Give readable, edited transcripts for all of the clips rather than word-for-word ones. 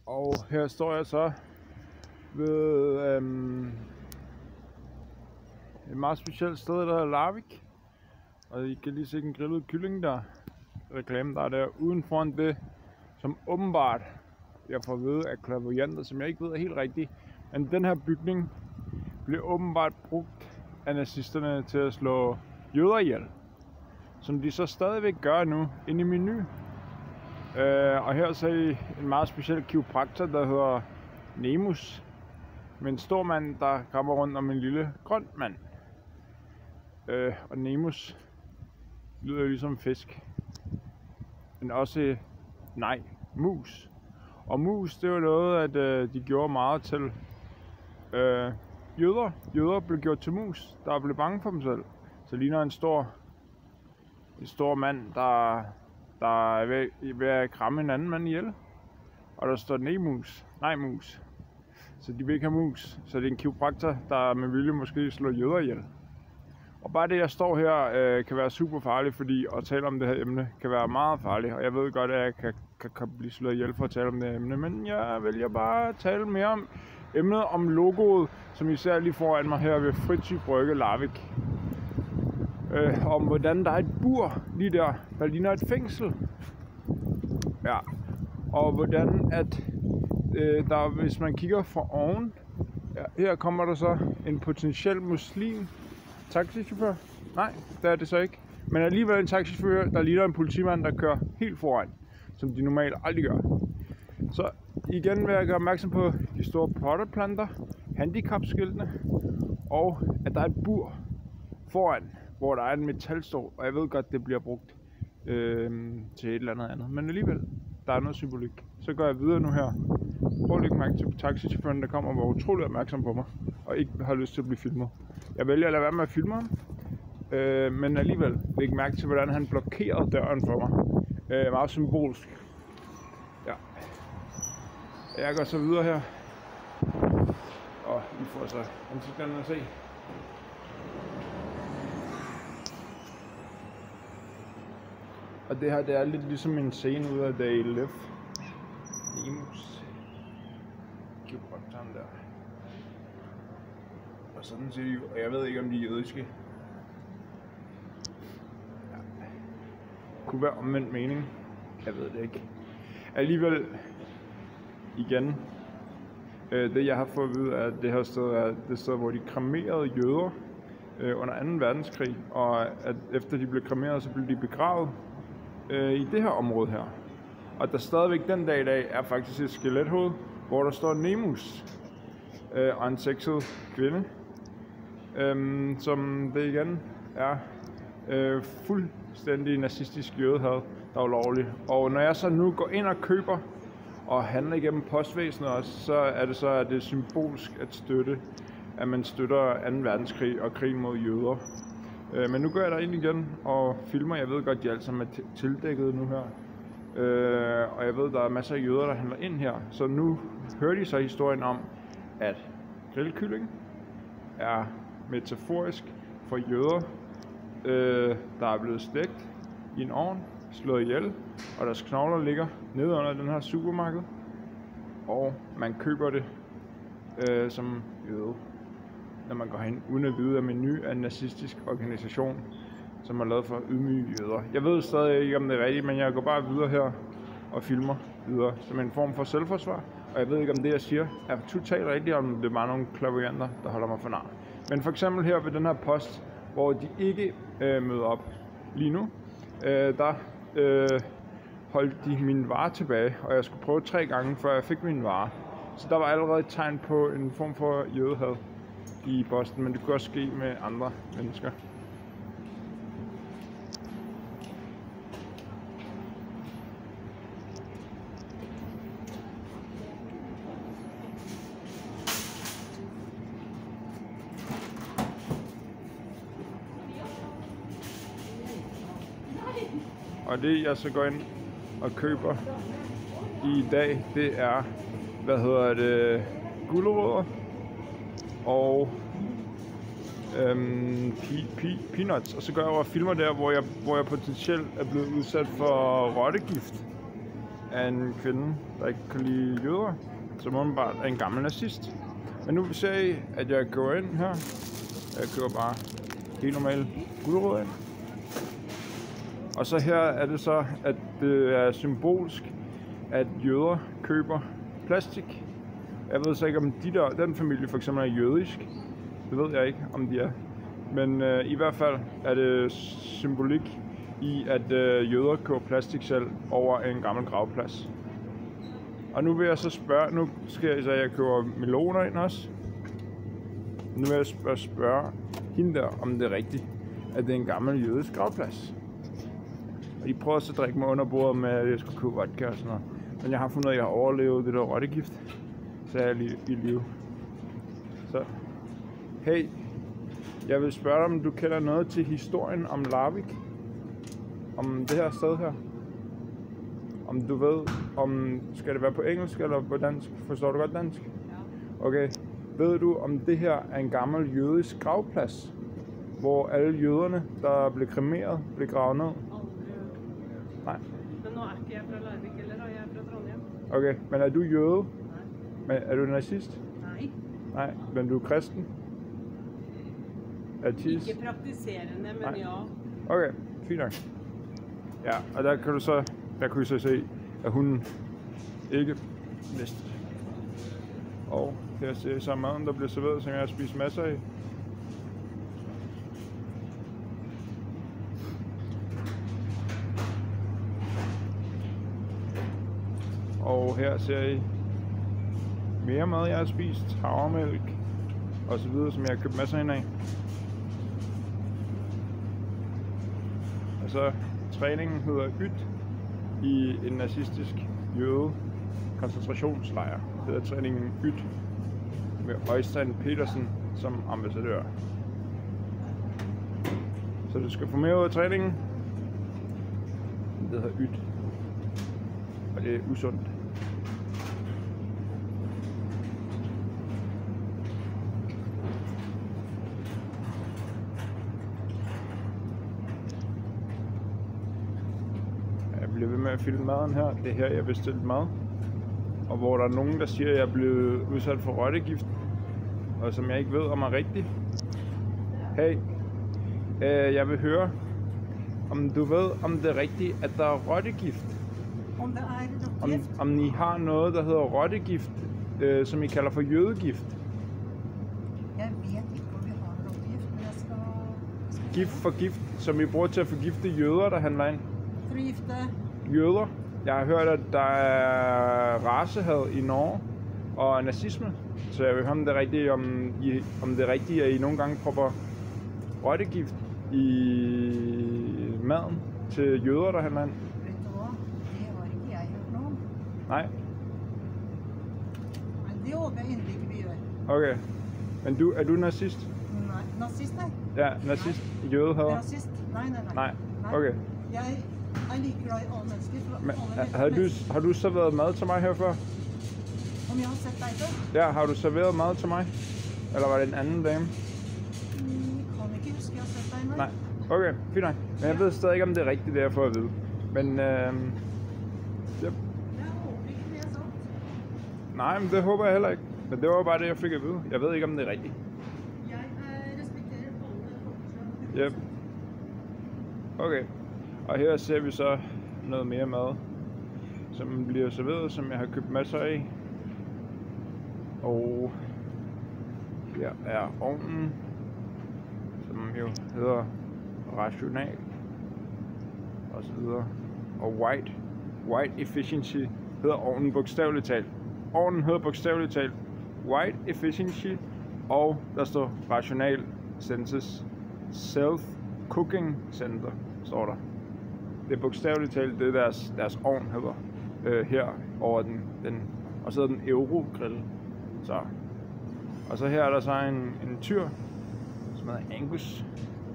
Og her står jeg så ved et meget specielt sted, der hedder Larvik. Og I kan lige se den grillede kylling der. Reklame der er der uden foran det, som åbenbart jeg får at vide af clairvoyanter, som jeg ikke ved er helt rigtigt. Men den her bygning blev åbenbart brugt af nazisterne til at slå jøder ihjel. Som de så stadigvæk gør nu inde i Meny. Og her så er en meget speciel kiropraktor, der hedder Nemus. Med en stor mand, der kommer rundt om en lille grøn mand. Og Nemus lyder jo ligesom fisk. Men også, nej, mus. Og mus, det var noget, at de gjorde meget til jøder. Jøder blev gjort til mus, der blev bange for dem selv. Så ligner en stor mand, der er ved at kramme en anden mand ihjel. Og der står Nemus. Nej, mus. Så de vil ikke have mus. Så det er en kiropraktor, der med vilje måske slår jøder ihjel. Og bare det, jeg står her, kan være super farligt, fordi at tale om det her emne kan være meget farligt. Og jeg ved godt, at jeg kan blive slået ihjel for at tale om det her emne. Men jeg vælger bare at tale mere om emnet om logoet, som I ser lige foran mig her ved Fritsy Brygge Larvik. Om hvordan der er et bur lige der ligner et fængsel. Ja. Og hvordan at hvis man kigger fra oven, ja, her kommer der så en potentiel muslim taxichauffør. Nej, det er det så ikke. Men alligevel en taxichauffør, der ligner en politimand, der kører helt foran, som de normalt aldrig gør. Så igen vil jeg gøre opmærksom på de store potteplanter, handicapskiltene, og at der er et bur foran, hvor der er en metalstol, og jeg ved godt, det bliver brugt til et eller andet. Men alligevel, der er noget symbolik. Så går jeg videre nu her. Prøv at lægge mærke til taxichaufføren, der kommer og var utrolig opmærksom på mig, og ikke har lyst til at blive filmet. Jeg vælger at lade være med at filme ham, men alligevel lægge mærke til, hvordan han blokerede døren for mig. Meget symbolsk. Ja. Jeg går så videre her. Og I får så ansigterne at se. Og det her, det er lidt ligesom en scene ud af They Live. Nemus. Kiropraktoren der. Og sådan ser de, og jeg ved ikke om de er jødiske. Ja. Kunne være omvendt mening. Jeg ved det ikke. Alligevel, igen, det jeg har fået at vide, er, at det her sted er det sted, hvor de kremerede jøder under 2. verdenskrig. Og at efter de blev kremeret, så blev de begravet i det her område her. Og der stadigvæk den dag i dag er faktisk et skelethoved, hvor der står Nemus og en sexet kvinde, som det igen er fuldstændig nazistisk jødehad, der er ulovligt. Og når jeg så nu går ind og køber og handler igennem postvæsenet også, så er det så, at det er symbolsk at man støtter 2. verdenskrig og krigen mod jøder. Men nu går jeg ind igen og filmer. Jeg ved godt, de alle sammen er tildækket nu her. Og jeg ved, der er masser af jøder, der handler ind her. Så nu hører de så historien om, at grillkylling er metaforisk for jøder, der er blevet stegt i en ovn, slået ihjel, og deres knogler ligger nede under den her supermarked. Og man køber det som jøde, når man går hen uden at vide, at Meny er en nazistisk organisation, som er lavet for at ydmyge jøder. Jeg ved stadig ikke, om det er rigtigt, men jeg går bare videre her og filmer videre som en form for selvforsvar. Og jeg ved ikke, om det, jeg siger, er totalt rigtigt, om det er bare nogle clairvoyanter, der holder mig for nar. Men for eksempel her ved den her post, hvor de ikke møder op lige nu, der holdt de min vare tilbage, og jeg skulle prøve 3 gange, før jeg fik min vare. Så der var allerede et tegn på en form for jødehad i posten, men det kunne også ske med andre mennesker. Og det jeg så går ind og køber i dag, det er, gulerødder og peanuts. Og så går jeg over og filmer der, hvor jeg potentielt er blevet udsat for rottegift af en kvinde, der ikke kan lide jøder, som åbenbart er en gammel nazist. Men nu ser I, at jeg køber ind her. Jeg køber bare helt normalt gulerod ind. Og så her er det så, at det er symbolsk, at jøder køber plastik. Jeg ved så ikke, om den familie for eksempel er jødisk. Det ved jeg ikke, om de er. Men i hvert fald er det symbolik i, at jøder køber plastik selv over en gammel gravplads. Og nu vil jeg så spørge, nu skal jeg så jeg køber meloner ind også. Nu vil jeg spørge hende der, om det er rigtigt, at det er en gammel jødisk gravplads. Og de prøver så at drikke mig under bordet med, at jeg skulle købe vodka og sådan noget. Men jeg har fundet, at jeg har overlevet det der rottegift, så er jeg i live. Så, hey, jeg vil spørge dig, om du kender noget til historien om Larvik? Om det her sted her? Om du ved, om skal det være på engelsk eller på dansk? Forstår du godt dansk? Ja. Okay. Ved du, om det her er en gammel jødisk gravplads? Hvor alle jøderne, der blev kremeret, blev gravet ned? Nej. Men nu er ikke jeg fra Larvik, eller er jeg fra Trondheim? Okay, men er du jøde? Nej. Men er du nazist? Nej. Nej, men du er kristen? Ateist? Ikke praktiserende, men nej. ja. Okay, fint nok. Ja, og der kan du så se, at hun ikke vidste. Og her ser jeg så maden, der bliver serveret, som jeg har spist masser af. Og her ser I mere mad, jeg har spist, havremælk og så videre, som jeg har købt masser af. Og så træningen hedder YT i en nazistisk jøde koncentrationslejr. Det hedder træningen YT med Øystein Petersen som ambassadør. Så du skal få mere ud af træningen. Det hedder YT. Og det er usundt. Jeg bliver ved med at filme maden her. Det er her, jeg bestilte mad. Og hvor der er nogen, der siger, at jeg er blevet udsat for rottegift. Og som jeg ikke ved, om er rigtigt. Hey, jeg vil høre, om du ved, om det er rigtigt, at der er rottegift. Om det er gift? Om I har noget, der hedder rottegift, som I kalder for jødegift. Jeg ved ikke, om vi har rottegift, men jeg skal... Gift for gift, som I bruger til at forgifte jøder, der handler ind. Forgifte? Jøder. Jeg har hørt, at der er racehad i Norge og nazisme. Så jeg vil høre, om det er rigtigt, om det er rigtigt, at I nogle gange propper rottegift i maden til jøder, der handler ind. Vet du hvad? Det har ikke jeg hørt noget om. Nej. Men det håber jeg egentlig ikke, vi gør. Okay. Men er du nazist? Nej. Nazist, nej. Ja, nazist. Jødehader? Nazist? Nej. Nej. Okay. Jeg er lige glad i alle mennesker. Men, har du serveret mad til mig her før? Om jeg har set dig før? Ja, har du serveret mad til mig? Eller var det en anden dame? Jeg kan ikke huske, jeg har set dig, nej. Okay, fint nok. Men jeg ved stadig ikke, om det er rigtigt, det jeg får at vide. Men, yep. Jeg håber ikke, det er så. Nej, men det håber jeg heller ikke. Men det var bare det, jeg fik at vide. Jeg ved ikke, om det er rigtigt. Jeg respekterer alle. Yep. Okay. Og her ser vi så noget mere mad, som bliver serveret, som jeg har købt masser af. Og her er ovnen, som jo hedder rational og så videre. Og white efficiency hedder ovnen bogstaveligt talt. Ovnen hedder bogstaveligt talt white efficiency, og der står rational senses self cooking center, står der. Det er bogstaveligt talt, det er deres ovn hedder her over den og så er den Eurogrill. Så. Og så her er der så en tyr, som hedder Angus,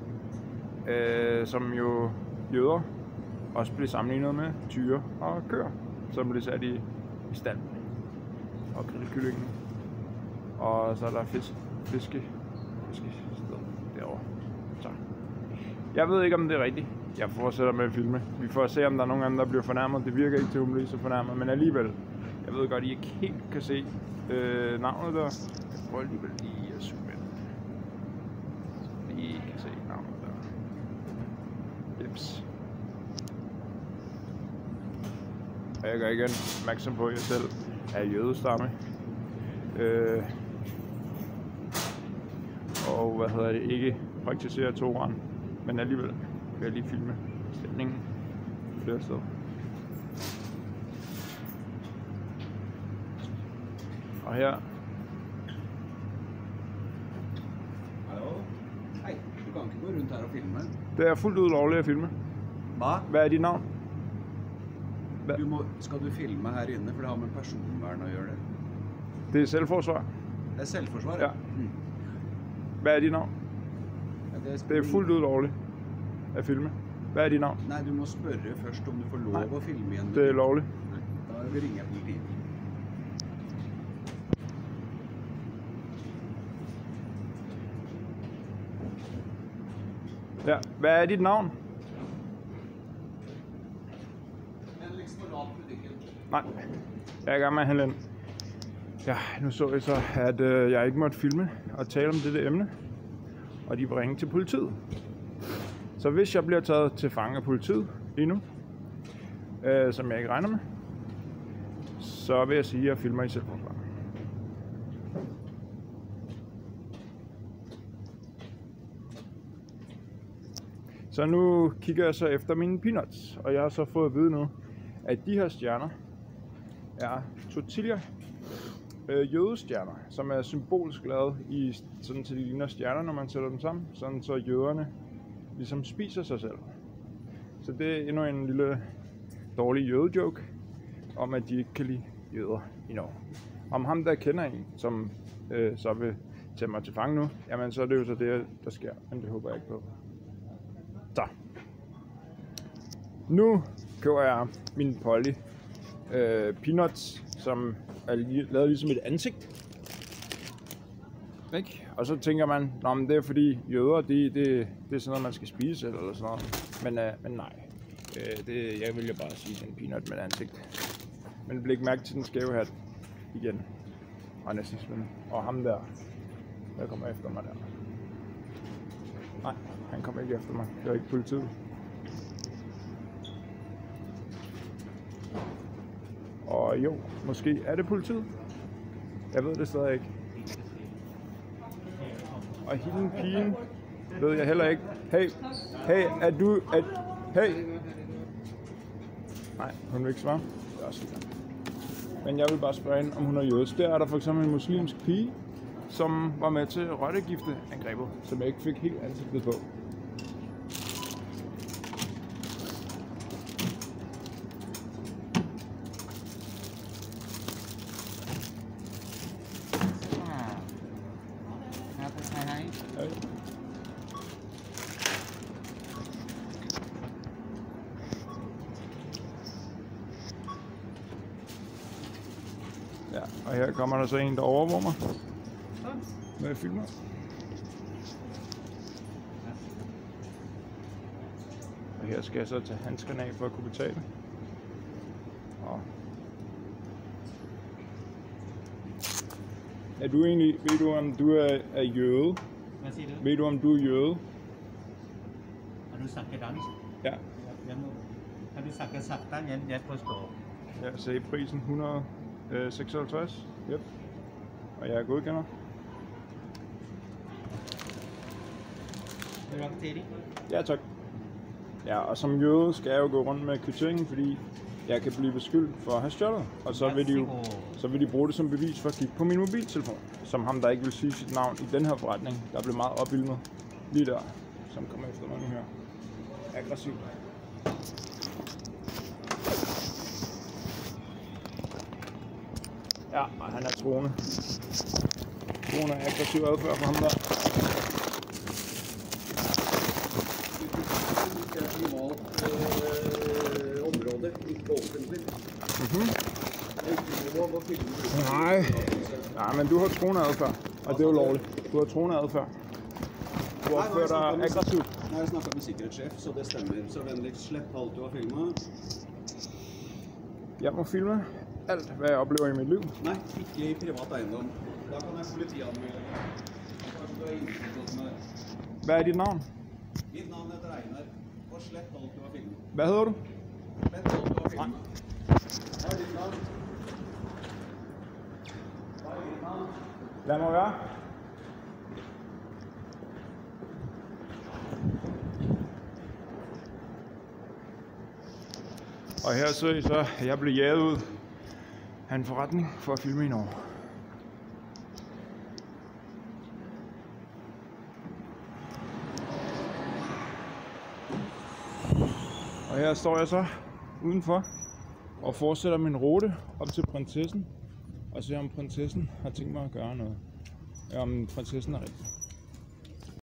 som jo jøder også bliver sammenlignet med tyre og køer, som bliver sat i stand og grillkyllingen. Og så er der fiskested derovre. Så. Jeg ved ikke, om det er rigtigt. Jeg fortsætter med at filme. Vi får se, om der er nogen andre, der bliver fornærmet. Det virker ikke til, at hun bliver så fornærmet, men alligevel. Jeg ved godt, at I ikke helt kan se navnet der. Jeg prøver alligevel lige at zoome ind. Så lige kan se navnet der. Jeps. Og jeg gør igen opmærksom på, at jeg selv er jødestamme. Og ikke praktiserer Toraen, men alligevel vil jeg lige filme stemningen flere steder. Og her. Hallo? Hej, du kan ikke gå rundt her og filme. Det er fuldt ud lovligt at filme. Hvad er dit navn? Skal du filme her inne, for det har med personvern at gøre det? Det er selvforsvar. Det er selvforsvar? Ja. Hvad er dit navn? Ja, det er fuldt ud lovligt at filme. Hvad er dit navn? Nej, du må spørge først, om du får lov at filme igjen. Det er lovligt. Nej, da ringer jeg politiet. Ja, hvad er dit navn? Nej, jeg er i gang med at handle ind. Ja, nu så jeg så, at jeg ikke måtte filme og tale om dette emne, og de vil ringe til politiet. Så hvis jeg bliver taget til fange af politiet lige nu, som jeg ikke regner med, så vil jeg sige, at jeg filmer i selvforsvar. Så nu kigger jeg så efter mine peanuts, og jeg har så fået at vide nu, at de her stjerner er tortilla jødestjerner, som er symbolsk lavet i sådan til de ligner stjerner, når man sætter dem sammen, sådan så jøderne ligesom spiser sig selv. Så det er endnu en lille dårlig jødejoke om, at de ikke kan lide jøder i Norge. Om ham der kender en, som så vil tage mig til fange nu, jamen så er det jo så det, der sker, men det håber jeg ikke på. Så. Nu køber jeg min Polly peanuts, som er lavet ligesom et ansigt. Ikke? Og så tænker man, nå, men det er fordi jøder, det er sådan noget, man skal spise eller sådan noget. Men nej, jeg vil jo bare sige, en peanut med et ansigt. Men læg mærke til den skæve hat igen. Og nazismen. Og ham der kommer efter mig der. Nej, han kommer ikke efter mig. Det er ikke politiet. Og jo, måske er det politiet. Jeg ved det stadig ikke. Og hende pigen ved jeg heller ikke. Hey, er du... Hey! Nej, hun vil ikke svare. Det er også lidt. Men jeg vil bare spørge hende, om hun er jødisk. Der er der for eksempel en muslimsk pige, som var med til rottegifteangrebet, som jeg ikke fik helt ansigtet på. Ja, og her kommer der så en, der overvåger mig med filmer. Og her skal jeg så tage handskerne af for at kunne betale. Og er du egentlig, ved du om du er jøde? Hvad siger du? Ved du om du er jøde? Har du sagt dansk? Ja. Har du sagt sakta? Jeg forstår. Jeg sagde prisen 156. Yep. Og jeg er godkender. Ja, tak. Ja, og som jøde skal jeg jo gå rundt med kvitteringen, fordi jeg kan blive beskyldt for at have stjålet. Og så vil de bruge det som bevis for at kigge på min mobiltelefon. Som ham, der ikke vil sige sit navn i den her forretning, der blev meget opildnet lige der, som kommer efter mig nu her. Aggressivt. Ja, og han er troende. Troende er aggressiv adfærd for ham der. Nej, men du har troende adfærd, og det er jo lovligt. Du har troende adfærd. Du opfører dig aggressivt. Nå, jeg snakket med sikkerhetssjef, så det stemmer. Så vennligst slett alt du har filmet. Jeg må filme alt, hvad jeg oplever i mit liv. Nei, ikke i privat eiendom. Da kan jeg politianmelde deg. Kanskje du er innforstått med det. Hvad er dit navn? Mitt navn heter Einar, og slett alt du har filmet. Hvad hedder du? Slett alt du har filmet. Hva er ditt navn? Hva er ditt navn? Lad mig være. Og her så I så, at jeg blev jaget ud af en forretning for at filme i Norge. Og her står jeg så udenfor og fortsætter min rute op til prinsessen og ser om prinsessen har tænkt mig at gøre noget. Om prinsessen er rigtig.